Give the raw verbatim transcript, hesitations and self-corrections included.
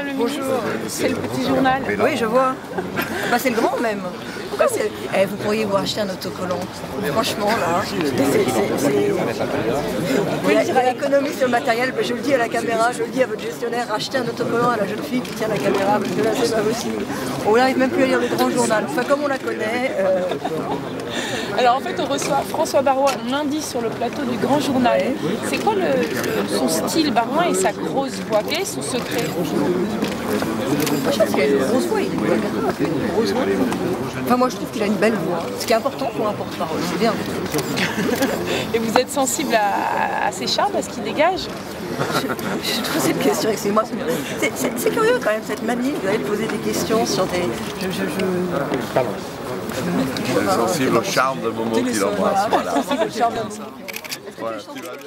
le ministre. C'est le petit journal. Oui, je vois. Bah, c'est le grand même. Pourquoi c'est... Eh, vous pourriez vous acheter un autocollant. Franchement, là, c'est... L'économie, c'est le matériel. Je le dis à la caméra, je le dis à votre gestionnaire, achetez un autocollant à la jeune fille qui tient la caméra, parce que là, c'est pas possible. On n'arrive même plus à lire le grand journal. Enfin, comme on la connaît... Euh... Alors en fait, on reçoit François Baroin lundi sur le plateau du Grand Journal. C'est quoi le, le, son style Baroin et sa grosse voix? Quel est son secret? Je pense qu'il a une grosse voix, il a une voix grave, une grosse voix. Enfin, moi je trouve qu'il a une belle voix, ce qui est important pour un porte-parole, c'est bien. Et vous êtes sensible à, à ses charmes, à ce qu'il dégage? Je, je trouve cette question, excusez-moi, c'est curieux quand même cette manie d'aller poser des questions sur des... Je, je, je... Pardon. Il est sensible au charme de Momo qu'il embrasse. Voilà, sensible au charme de Momo. Voilà, tu vas bien ?